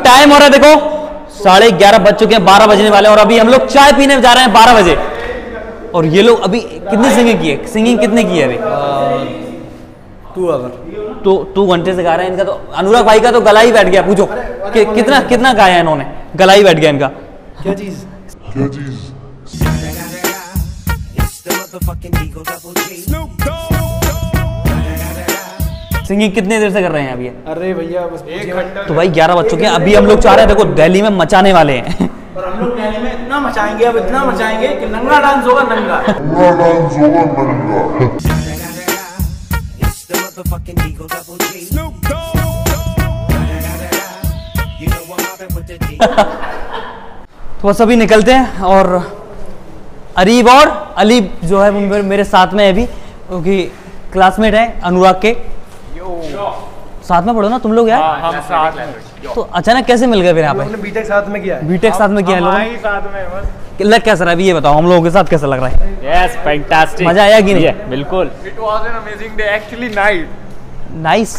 Time हो रहा है देखो 11:30 बज चुके हैं, 12 बजने वाले हैं और अभी हम लोग चाय पीने जा रहे हैं 12 बजे। और ये लोग अभी कितनी सिंगिंग की है? सिंगिंग कितने की है अभी? 2 आवर। तो 2 घंटे से गा रहे हैं। इनका तो अनुराग भाई का तो गला ही बैठ गया। पूछो कि कितना गाया इन्होंने, गला ही बैठ गया इनका। क्या चीज? सिंगिंग कितने देर से कर रहे हैं अभी? अरे भैया बस 1 घंटा। तो भाई 11 बज चुके हैं। अभी हम लोग चाह रहे हैं देखो दिल्ली में मचाने वाले हैं। और हम लोग दिल्ली में इतना मचाएंगे, अब इतना मचाएंगे कि नंगा डांस होगा, नंगा। तो बस अभी निकलते हैं। और अरीब और अली जो है मेरे साथ में है अभी, क्योंकि क्लासमेट है अनुराग के। साथ में पढ़ो ना तुम लोग यार। हम साथ में। तो अचानक कैसे मिल गए फिर यहाँ पे? बीटेक साथ में किया है। बीटेक साथ में किया है लोगों ने? साथ में बस। लग कैसा रहा है अभी ये बताओ, हम लोगों के साथ कैसा लग रहा है? Yes, fantastic. मजा आया कि नहीं? बिल्कुल। It was an amazing day. Actually, nice. Nice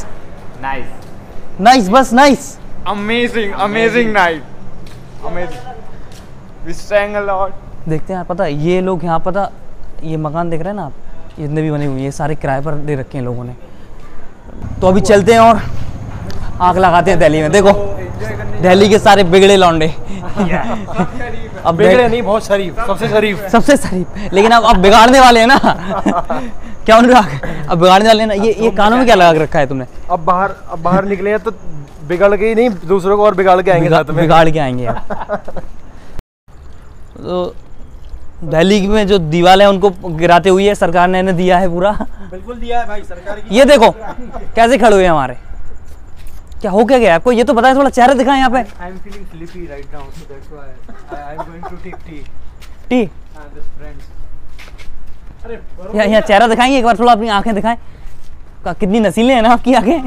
बस nice. Amazing night. Amazing. We sang a lot. देखते हैं पता ये लोग यहाँ पता ये मकान देख रहे हैं ना आप, जितने भी बने हुए ये सारे किराए पर दे रखे हैं लोगों ने। तो अभी चलते हैं और आग लगाते हैं दिल्ली में। देखो दिल्ली के सारे बिगड़े लौंडे। अब बिगड़े नहीं, बहुत शरीफ, सबसे शरीफ। लेकिन अब बिगाड़ने वाले हैं ना। क्या अनुराग? अब बिगाड़ने वाले हैं ना। ये कानों में क्या लगा रखा है तुमने? अब बाहर निकले हैं तो बिगड़ के ही नहीं, दूसरों को और बिगाड़ के आएंगे साथ में। बिगाड़ के आएंगे आप। तो दिल्ली में जो दीवार है उनको गिराते हुए सरकार ने दिया है पूरा। बिल्कुल दिया है भाई सरकार की। ये देखो कैसे खड़े हुए हैं हमारे। क्या हो क्या गया आपको? ये तो पता है, थोड़ा चेहरा दिखाएं यहाँ पे। I am feeling sleepy right now, so that's why I am going to take tea. Tea With friends. अरे यहाँ चेहरा दिखाएंगे एक बार, थोड़ा अपनी आंखें दिखाएं। कितनी नसीले हैं ना आपकी आंखें।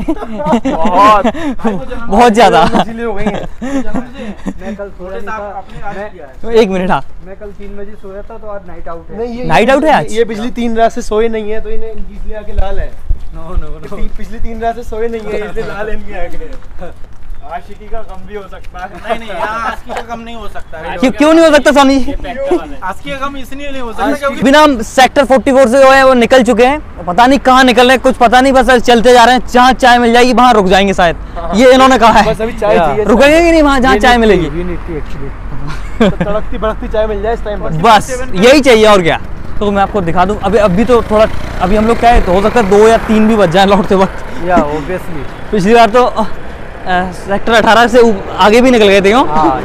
बहुत ज्यादा। नसीले हो गई हैं। मैं कल सोया नहीं था। एक मिनट। हाँ मैं कल 3 बजे सोया था, तो आज नाइट आउट है। नाइट आउट है आज? ये पिछली 3 रात से सोए नहीं है, तो इन्हें इसलिए आके लाल है। नो पिछली 3 रात से सोए नहीं है, इसलिए लाल इनके आके। आशिकी का कम भी हो सकता है। नहीं आशिकी का कम नहीं हो सकता है। क्यों नहीं हो सकता सोनी? आशिकी का कम इसलिए नहीं हो सकता क्योंकि बिना सेक्टर 44 से जो है वो निकल चुके हैं। पता नहीं कहाँ निकल रहे हैं, कुछ पता नहीं, बस चलते जा रहे हैं। जहाँ चाय मिल जाएगी वहाँ रुक जाएंगे शायद, ये इन्होंने कहा है। बस अभी चाय चाहिए। रुकेंगे कि नहीं वहाँ जहाँ चाय मिलेगी? तड़कती भड़कती चाय मिल जाए इस टाइम पर, बस यही चाहिए और क्या। तो मैं आपको दिखा दूं अभी तो थोड़ा अभी हम लोग क्या है, तो हो सकता है 2 या 3 भी बज जाए लौटते वक्त। या ऑब्वियसली पिछली बार तो सेक्टर 18 से आगे भी निकल गए थे।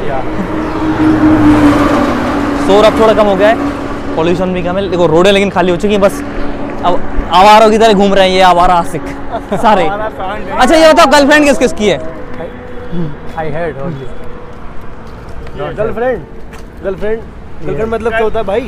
शोर अब थोड़ा कम हो गया है, पॉल्यूशन भी कम है। देखो रोडें लेकिन खाली हो चुकी हैं, बस अब आवारों की तरह घूम रहे हैं ये आवारा आशिक सारे। अच्छा ये बताओ गर्लफ्रेंड किस किस की है? आई हेard only गर्लफ्रेंड मतलब क्या होता है भाई?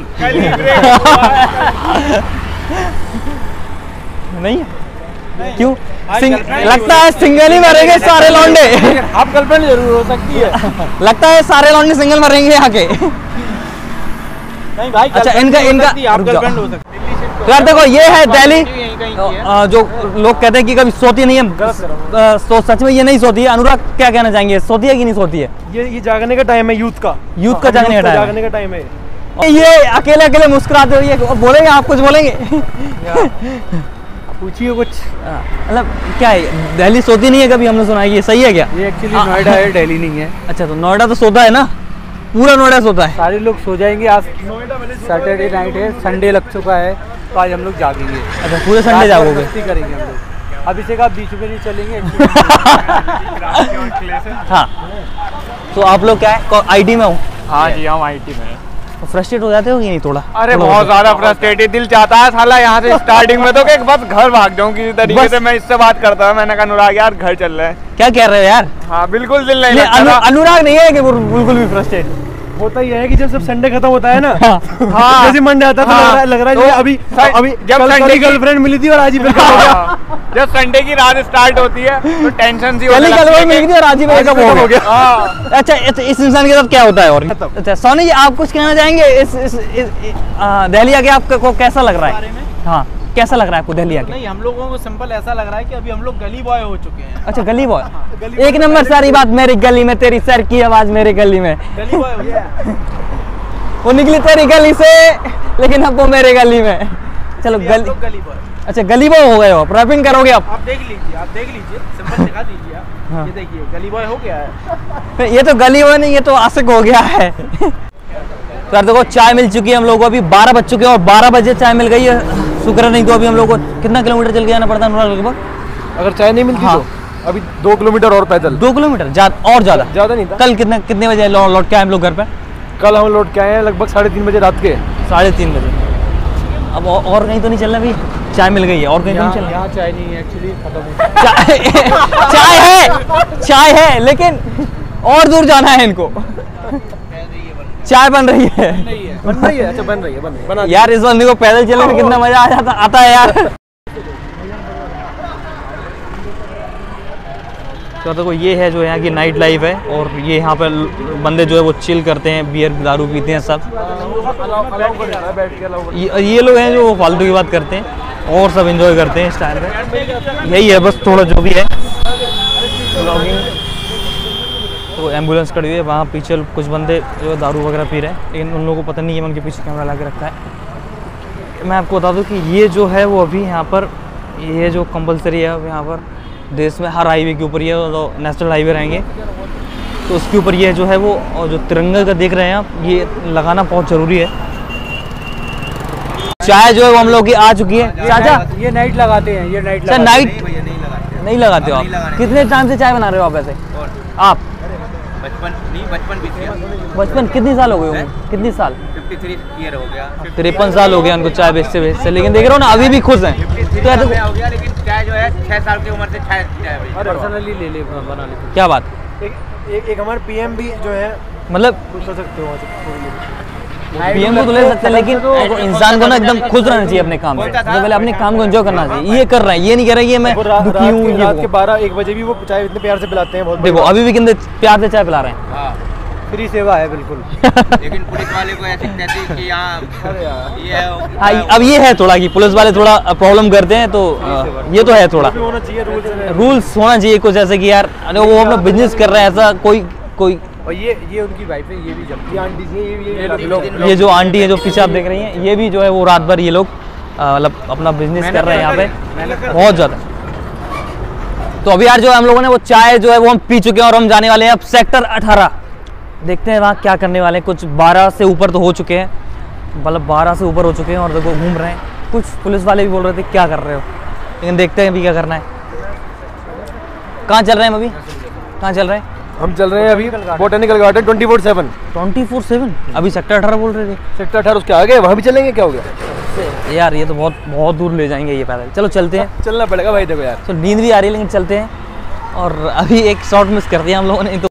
नहीं है? क्यों? लगता है सिंगल ही मरेंगे सारे लौंडे। आप गर्लफ्रेंड जरूर हो सकती है। लगता है सारे लौंडे सिंगल मरेंगे यहाँ के। नहीं भाई, अच्छा इनका आप गर्लफ्रेंड हो सकती है। यार देखो ये है दिल्ली, जो लोग कहते हैं कि कभी सोती नहीं है, तो सच में ये नहीं सोती है। अनुराग क्या कहना चाहेंगे, सोती है कि नहीं सोती है? ये जागने का टाइम है, यूथ का जागने का टाइम है। ये अकेले मुस्कुराते हुए बोलेंगे, आप कुछ बोलेंगे? पूछिए कुछ। मतलब क्या है, दिल्ली सोती नहीं है कभी? हमने सुना है ये सही है क्या? ये एक्चुअली नोएडा है, दिल्ली नहीं है। अच्छा तो नोएडा तो सोता है ना, पूरा नोएडा सोता है। सारे लोग सो जाएंगे। आज सैटरडे नाइट है, संडे लग चुका है, तो आज हम लोग जागेंगे। अच्छा पूरे संडे जागोगे? करेंगे हम लोग। अभिषेक आप बीच में नहीं चलेंगे। हाँ तो आप लोग क्या है आईटी में हो? हाँ जी हम आईटी में हैं। फ्रस्ट्रेट हो जाते हो कि नहीं थोड़ा? अरे बहुत ज्यादा फ्रस्ट्रेटेड। दिल चाहता है साला यहाँ से स्टार्टिंग में तो कि बस घर भाग जाऊँ किसी तरीके से। मैं इससे बात करता हूँ, मैंने कहा अनुराग यार घर चल रहे हैं। क्या कह रहे हो यार? हाँ बिल्कुल दिल नहीं लगता। अनुराग नहीं है कि बिल्कुल भी फ्रस्ट्रेट होता ही है कि जब संडे खत्म होता है ना, हाँ जैसे मंडे आता है तो लग रहा है अभी जब संडे की गर्लफ्रेंड मिली थी और आज ही ब्रेकअप हो गया। जब संडे की रात स्टार्ट होती है तो टेंशन सी मिली थी और आज ही ब्रेकअप हो गया। अच्छा इस इंसान के साथ क्या होता है? और अच्छा सोनी जी आप कुछ कहना चाहेंगे इस दिल्ली आके आपको कैसा लग रहा है? हाँ कैसा लग रहा है आपको दिल्ली आके? नहीं, हम लोगों को सिंपल ऐसा लग रहा है कि अभी हम लोग गली बॉय हो चुके हैं। अच्छा गली बॉय, गली एक नंबर सारी बात मेरी गली में, तेरी सर की आवाज मेरी गली में। गली बॉय हो गया। वो निकली तेरी गली से लेकिन अब वो मेरे गली में। चलो आप गली, लोग गली बॉय। अच्छा गली बॉय हो गए हो, रैपिंग करोगे अब? आप देख लीजिए सिंपल दिखा दीजिए आप। हाँ। ये देखिए गली बॉय हो गया है। ये तो गली बॉय नहीं, ये तो आशिक हो गया है। तो यार देखो चाय मिल चुकी है हम लोगों को, अभी 12 बज चुके हैं और 12 बजे चाय मिल गई है, शुक्र नहीं तो अभी हम लोग को कितना किलोमीटर चल के जाना पड़ता है लगभग? अगर चाय नहीं मिलती हाँ। तो अभी 2 किलोमीटर और पैदल। 2 किलोमीटर और ज़्यादा नहीं था। कल कितने बजे लौट के आए हम लोग घर पे? कल हम लौट के आए हैं लगभग 3:30 बजे रात के। 3:30 बजे। अब और कहीं तो नहीं चलना? अभी चाय मिल गई है और कहीं तो नहीं चलना? यहाँ चाय नहीं है एक्चुअली, खत्म हो चाय है लेकिन और दूर जाना है इनको। चाय बन रही है। बन रही है। अच्छा बन रही है बना यार इस बंदे को पैदल चलने में कितना मजा आता है यार। तो देखो ये है जो यहाँ की नाइट लाइफ है, और ये यहाँ पर बंदे जो है वो चिल करते हैं, बियर दारू पीते हैं सब। ये लोग हैं जो फालतू की बात करते हैं और सब एंजॉय करते हैं इस टाइम पे। यही है बस थोड़ा जो भी है। तो एम्बुलेंस खड़ी हुई है वहाँ पीछे, कुछ बंदे जो है दारू वगैरह पी रहे हैं, लेकिन उन लोगों को पता नहीं है, उनके पीछे कैमरा लगा रखा है। मैं आपको बता दूं कि ये जो है वो अभी यहाँ पर, ये जो कंपलसरी है अब यहाँ पर देश में हर हाईवे के ऊपर, ये तो नेशनल हाईवे रहेंगे तो उसके ऊपर ये जो है वो, और जो तिरंगा का देख रहे हैं आप, ये लगाना बहुत ज़रूरी है। चाय जो है वो हम लोग की आ चुकी है। चाचा ये नाइट लगाते हैं, ये नाइट सर नाइट नहीं लगाते हो आप? कितने टाइम से चाय बना रहे हो आप वैसे? आप बचपन कितनी साल हो गए होंगे? कितनी साल? 53 ईयर हो गया। 53 साल हो गया उनको चाय बेचते, लेकिन देख रहे हो ना अभी भी खुश हैं। तो यार हो गया, लेकिन चाय जो है 6 साल की उम्र से चाय पर्सनली ले बना लेते। क्या बात? एक हमारे पीएम भी जो है, मतलब कर सकते हो पीएम को तो ले सकते हैं, लेकिन इंसान को ना एकदम खुश रहना चाहिए अपने काम से। सबसे पहले अपने काम को एंजॉय करना चाहिए। ये कर रहे हैं, ये नहीं कह रहे ये मैं दुखी हूँ। रात के 12-1 बजे भी वो चाय इतने प्यार से पिलाते हैं। बहुत देखो अभी भी कितने प्यार से चाय पिला रहे हैं। फ्री सेवा है बिल्कुल। लेकिन पुलिस वाले को ऐसे कहते हैं कि यहाँ हाँ अब ये है थोड़ा कि पुलिस वाले थोड़ा प्रॉब्लम करते हैं, तो ये तो है थोड़ा होना चाहिए रूल्स होना चाहिए कुछ, ऐसे कि यार अरे वो अपना बिजनेस कर रहे हैं ऐसा कोई। और ये उनकी वाइफ है, ये भी जब ये आंटी है, ये जो आंटी है जो पीछे आप देख रही हैं, ये भी जो है वो रात भर ये लोग मतलब अपना बिजनेस कर रहे हैं यहाँ पे बहुत ज़्यादा। तो अभी यार जो हम लोगों ने वो चाय जो है वो हम पी चुके हैं और हम जाने वाले हैं अब सेक्टर 18। देखते हैं वहाँ क्या करने वाले हैं। कुछ 12 से ऊपर तो हो चुके हैं, मतलब 12 से ऊपर हो चुके हैं और देखो घूम रहे हैं। कुछ पुलिस वाले भी बोल रहे थे क्या कर रहे हो, लेकिन देखते हैं अभी क्या करना है। कहाँ चल रहे हैं अभी? कहाँ चल रहे हैं? हम चल रहे हैं अभी बोटेनिकल गार्डन 24/7। 24/7 अभी सेक्टर 18 बोल रहे थे। सेक्टर 18 उसके आगे, वहाँ भी चलेंगे? क्या हो गया यार ये तो बहुत दूर ले जाएंगे ये पैदल। चलो चलते हैं, चलना पड़ेगा भाई। देखो यार तो नींद भी आ रही है लेकिन चलते हैं। और अभी एक शॉट मिस कर दिया हम लोगों ने। तो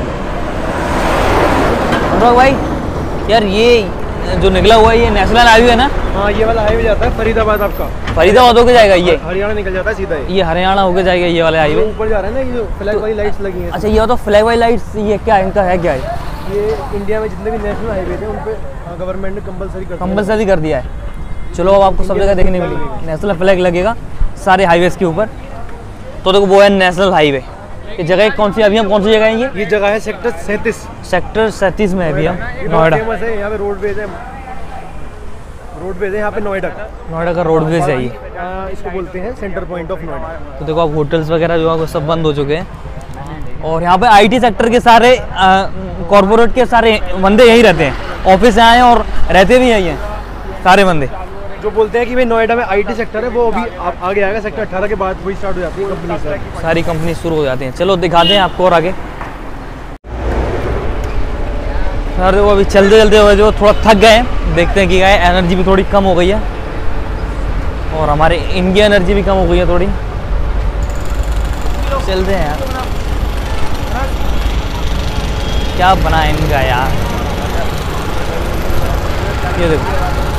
भाई यार ये जो निकला हुआ है ये नेशनल हाईवे है ना? हाँ ये वाला हाईवे जाता है फरीदाबाद, आपका फरीदाबाद होके जाएगा ये? हरियाणा निकल जाता है सीधा। ये हरियाणा होके जाएगा ये वाला हाईवे? ऊपर जा रहा है ना, ये जो फ्लैग वाली लाइट्स लगी हैं। अच्छा ये तो फ्लैग वाली लाइट्स, ये क्या इनका है? क्या है ये? इंडिया में जितने भी नेशनल हाईवे थे उन पे गवर्नमेंट ने कंपलसरी कर दिया है। चलो अब आपको सब जगह देखने मिलेगी, नेशनल फ्लैग लगेगा सारे हाईवेज के ऊपर। तो देखो वो है नेशनल हाईवे। ये जगह कौन सी? अभी हम कौन सी जगह है? ये जगह है सेक्टर 37। सेक्टर 37 में अभी हम नोएडा। फेमस है यहाँ पे, रोडवेज है यहाँ पे। नोएडा का रोडवेज है ये, इसको बोलते हैं सेंटर पॉइंट ऑफ नोएडा। तो देखो अब होटल्स वगैरह जो है वो सब बंद हो चुके हैं और यहाँ पे आईटी सेक्टर के सारे कॉर्पोरेट के सारे बंदे यहीं रहते हैं, ऑफिस आए हैं और रहते भी यहीं हैं सारे बंदे। जो बोलते हैं कि भाई नोएडा में आईटी सेक्टर है, वो अभी आगे आएगा। सेक्टर 18 के बाद वही स्टार्ट हो जाती है कंपनी, सारी कंपनी शुरू हो जाती हैं। चलो दिखाते हैं आपको और आगे। सर देखो अभी चलते चलते हुए जो थोड़ा थक गए हैं, देखते हैं कि क्या है, एनर्जी भी थोड़ी कम हो गई है और हमारे इनकी एनर्जी भी कम हो गई है थोड़ी। चलते हैं यार, क्या बना है इनका यार। ये देखो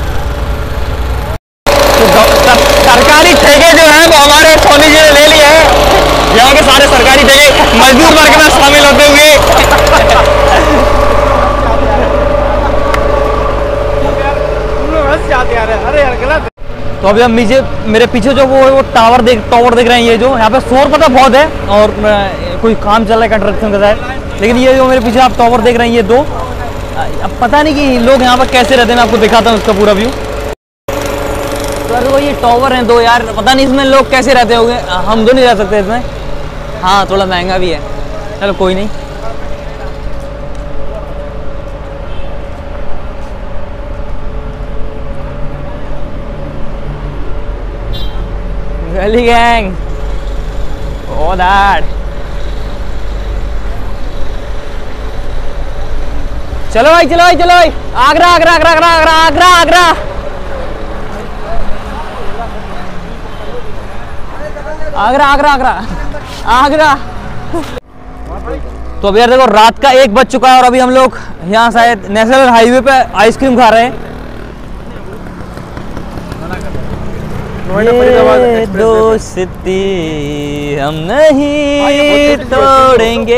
सरकारी ठेके जो है वो हमारे सोनी जी ने ले लिए हैं। यहाँ के सारे सरकारी ठेके मजदूर वर्ग में शामिल होते हुए तो तो अभी हम मेरे पीछे जो वो टावर दिख रहे हैं, ये जो यहाँ पे शोर पता बहुत है और कोई काम चल रहा है कंस्ट्रक्शन का शायद, लेकिन ये जो मेरे पीछे आप टावर देख रहे हैं ये दो, अब पता नहीं कि लोग यहाँ पर कैसे रहते हैं, मैं आपको दिखाता हूँ उसका पूरा व्यू। तो ये टावर हैं दो यार, पता नहीं इसमें लोग कैसे रहते होंगे, हम तो नहीं रह सकते इसमें। हाँ थोड़ा महंगा भी है, चलो कोई नहीं। Gully gang, oh that। चलो भाई चलो भाई चलो भाई, आगरा आगरा आगरा आगरा आगरा आगरा आगरा आगरा आगरा आगरा आगरा। तो अभी यार देखो रात का 1 बज चुका है और अभी हम लोग यहाँ शायद नेशनल हाईवे पे आइसक्रीम खा रहे हैं। ये दोस्ती हम नहीं तोड़ेंगे।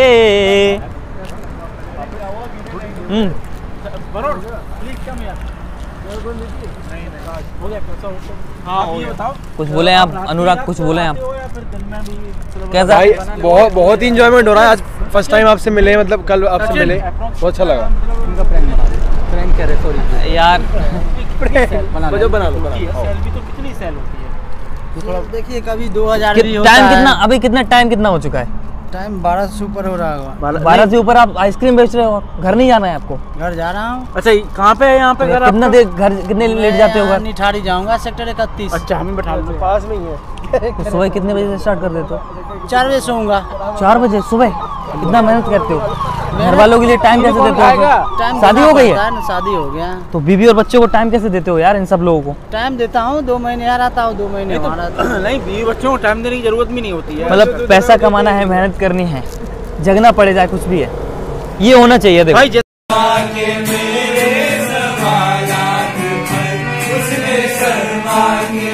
कुछ बोले आप अनुराग, कुछ बोले आप? कैसा भाई? बहुत ही इंजॉयमेंट हो रहा है आज, फर्स्ट टाइम आपसे मिले, मतलब कल आपसे मिले, बहुत अच्छा लगा। प्रैंक कर रहे, सॉरी यार। जो बना लो सेल्फी तो कितनी सेल होती है देखिए, कभी 2000 टाइम कितना, अभी कितना टाइम कितना हो चुका है? टाइम 12 से ऊपर हो रहा होगा। 12 से ऊपर आप आइसक्रीम बेच रहे हो, घर नहीं जाना है आपको? घर जा रहा हूँ। अच्छा कहाँ पे है यहाँ पे घर? कितना देर घर, कितने लेट जाते हो घर? निठारी जाऊंगा, सेक्टर 31। अच्छा हमें बैठा लो, पास में ही है। तो सुबह कितने बजे से स्टार्ट कर देते हो? 4 बजे सोऊंगा। 4 बजे सुबह? इतना मेहनत करते हो, घर वालों के लिए टाइम कैसे देते हो? टाइम शादी हो गई है? शादी हो गया तो बीवी और बच्चों को टाइम कैसे देते हो यार, इन सब लोगों को? टाइम देता हूँ, 2 महीने यहाँ रहता हूँ, 2 महीने वहाँ रहता हूँ। नहीं, बीवी बच्चों को टाइम देने की जरूरत भी नहीं होती है। मतलब पैसा कमाना है, मेहनत करनी है, जगना पड़े जाए कुछ भी है, ये होना चाहिए। देखो भाई मेरे सवालात पर उसने शर्मा के